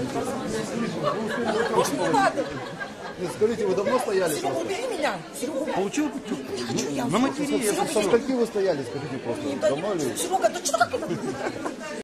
Может, не надо. Нет, скажите, вы давно стояли? Серега, убери меня. Серега, Получил? не хочу я. На материи. Со скольки вы стояли, скажите просто? Давно ли? Серега, да что как это?